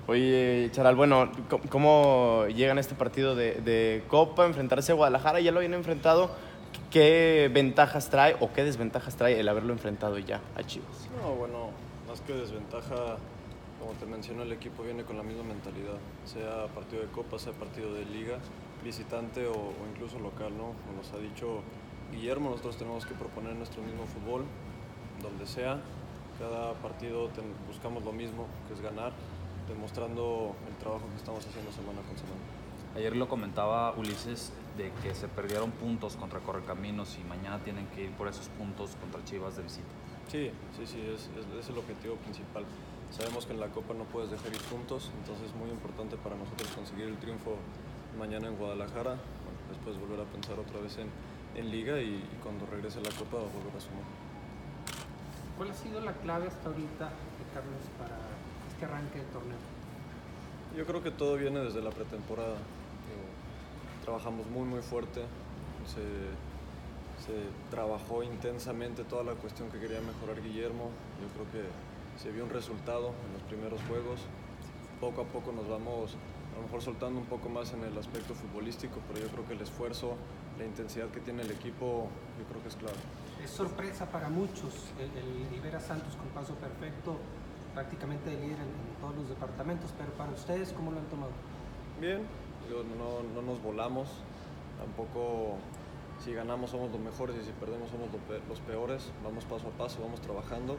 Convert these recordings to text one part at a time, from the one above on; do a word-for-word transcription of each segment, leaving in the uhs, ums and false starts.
Oye, Charal, bueno, ¿cómo, cómo llegan a este partido de, de Copa, enfrentarse a Guadalajara? Ya lo habían enfrentado. ¿Qué ventajas trae o qué desventajas trae el haberlo enfrentado ya a Chivas? No, bueno, más que desventaja, como te mencioné, el equipo viene con la misma mentalidad, sea partido de Copa, sea partido de Liga, visitante o, o incluso local, ¿no? Como nos ha dicho Guillermo, nosotros tenemos que proponer nuestro mismo fútbol, donde sea. Cada partido ten, buscamos lo mismo, que es ganar, demostrando el trabajo que estamos haciendo semana con semana. Ayer lo comentaba Ulises de que se perdieron puntos contra Correcaminos y mañana tienen que ir por esos puntos contra Chivas de visita. Sí, sí, sí, es, es, es el objetivo principal. Sabemos que en la Copa no puedes dejar ir puntos, entonces es muy importante para nosotros conseguir el triunfo mañana en Guadalajara, bueno, después volver a pensar otra vez en, en Liga y, y cuando regrese la Copa volver a sumar. ¿Cuál ha sido la clave hasta ahorita, Carlos, para este arranque de torneo? Yo creo que todo viene desde la pretemporada. Digo, trabajamos muy muy fuerte, se, se trabajó intensamente toda la cuestión que quería mejorar Guillermo. Yo creo que se vio un resultado en los primeros juegos. Poco a poco nos vamos a lo mejor soltando un poco más en el aspecto futbolístico, pero yo creo que el esfuerzo, la intensidad que tiene el equipo, yo creo que es clave. Es sorpresa para muchos el, el, el ver a Santos con paso perfecto, prácticamente de líder en, en todos los departamentos, pero para ustedes, ¿cómo lo han tomado? Bien, yo no, no nos volamos, tampoco si ganamos somos los mejores y si perdemos somos los peores, vamos paso a paso, vamos trabajando,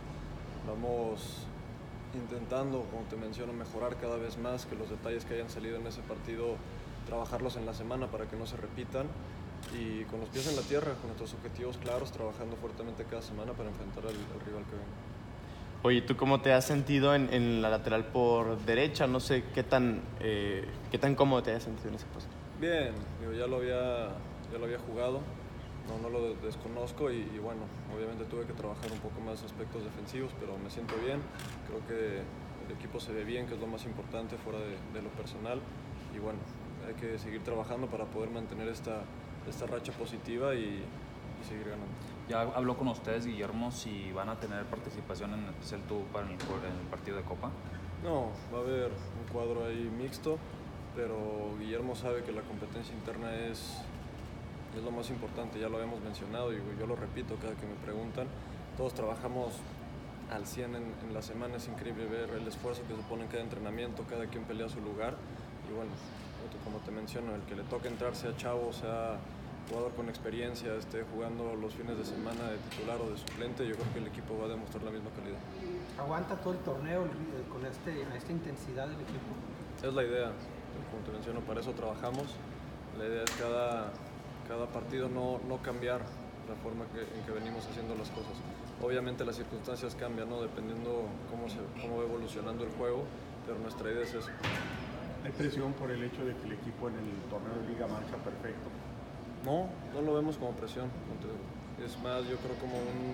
vamos intentando, como te menciono, mejorar cada vez más, que los detalles que hayan salido en ese partido, trabajarlos en la semana para que no se repitan y con los pies en la tierra, con nuestros objetivos claros, trabajando fuertemente cada semana para enfrentar al, al rival que venga. Oye, ¿tú cómo te has sentido en, en la lateral por derecha? No sé qué tan, eh, qué tan cómodo te has sentido en ese puesto. Bien, digo, ya lo había, ya lo había jugado, no, no lo desconozco y, y bueno, obviamente tuve que trabajar un poco más aspectos defensivos, pero me siento bien, creo que el equipo se ve bien, que es lo más importante fuera de, de lo personal y bueno, hay que seguir trabajando para poder mantener esta, esta racha positiva y, y seguir ganando. Ya habló con ustedes, Guillermo, si van a tener participación en especial tú para el, en el partido de Copa. No, va a haber un cuadro ahí mixto, pero Guillermo sabe que la competencia interna es, es lo más importante, ya lo habíamos mencionado y yo lo repito cada que me preguntan. Todos trabajamos al cien en, en la semana, es increíble ver el esfuerzo que se pone en cada entrenamiento, cada quien pelea su lugar y bueno, como te menciono, el que le toque entrar sea chavo, sea jugador con experiencia, esté jugando los fines de semana de titular o de suplente, yo creo que el equipo va a demostrar la misma calidad. ¿Aguanta todo el torneo con este, esta intensidad del equipo? Es la idea, como te menciono, para eso trabajamos. La idea es cada, cada partido no, no cambiar la forma que, en que venimos haciendo las cosas. Obviamente las circunstancias cambian, ¿no? Dependiendo cómo, se, cómo va evolucionando el juego, pero nuestra idea es eso. ¿Hay presión por el hecho de que el equipo en el torneo de Liga marcha perfecto? No, no lo vemos como presión. Es más, yo creo como un,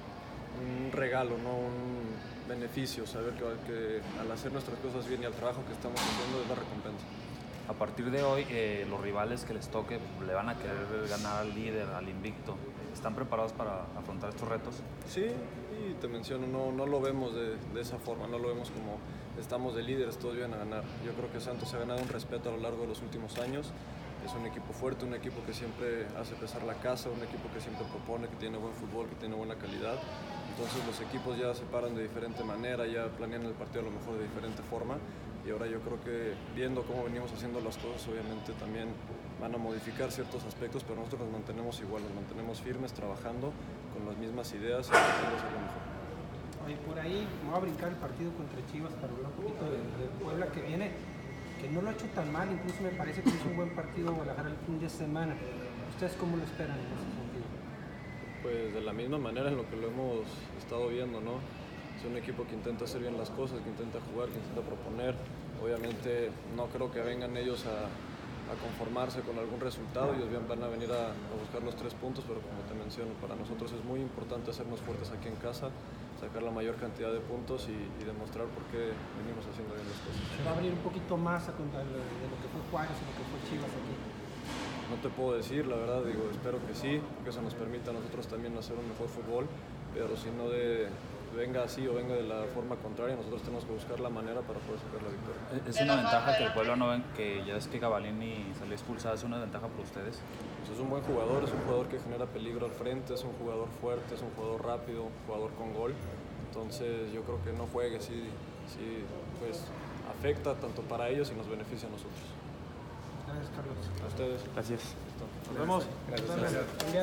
un regalo, ¿no? Un beneficio, saber que, que al hacer nuestras cosas bien y al trabajo que estamos haciendo es la recompensa. A partir de hoy, eh, los rivales que les toque le van a querer ganar al líder, al invicto. ¿Están preparados para afrontar estos retos? Sí, y te menciono, no, no lo vemos de, de esa forma, no lo vemos como estamos de líderes, todos vienen a ganar. Yo creo que Santos ha ganado un respeto a lo largo de los últimos años. Es un equipo fuerte, un equipo que siempre hace pesar la casa, un equipo que siempre propone, que tiene buen fútbol, que tiene buena calidad. Entonces los equipos ya se paran de diferente manera, ya planean el partido a lo mejor de diferente forma. Y ahora yo creo que viendo cómo venimos haciendo las cosas, obviamente también van a modificar ciertos aspectos, pero nosotros nos mantenemos igual, nos mantenemos firmes, trabajando con las mismas ideas y tratando de hacer lo mejor. Oye, por ahí me voy a brincar el partido contra Chivas para hablar un poquito de, de Puebla que viene, que no lo ha hecho tan mal, incluso me parece que hizo un buen partido Guadalajara el fin de semana. ¿Ustedes cómo lo esperan en ese sentido? Pues de la misma manera en lo que lo hemos estado viendo, ¿no? Es un equipo que intenta hacer bien las cosas, que intenta jugar, que intenta proponer. Obviamente no creo que vengan ellos a, a conformarse con algún resultado, ellos van a venir a, a buscar los tres puntos, pero como te menciono, para nosotros es muy importante hacernos fuertes aquí en casa, sacar la mayor cantidad de puntos y, y demostrar por qué venimos haciendo bien las cosas. ¿Se va a abrir un poquito más a contar de lo que fue Juárez y lo que fue Chivas aquí? No te puedo decir, la verdad, digo, espero que sí, que eso nos permita a nosotros también hacer un mejor fútbol, pero si no de venga así o venga de la forma contraria, nosotros tenemos que buscar la manera para poder sacar la victoria. Es una ventaja que el Puebla no ven, que ya es que Gabalini salió expulsado, es una ventaja para ustedes. Pues es un buen jugador, es un jugador que genera peligro al frente, es un jugador fuerte, es un jugador rápido, un jugador con gol. Entonces yo creo que no juegue, sí, sí pues afecta tanto para ellos y nos beneficia a nosotros. Gracias, Carlos. A ustedes. Gracias. Nos vemos. Gracias. Gracias.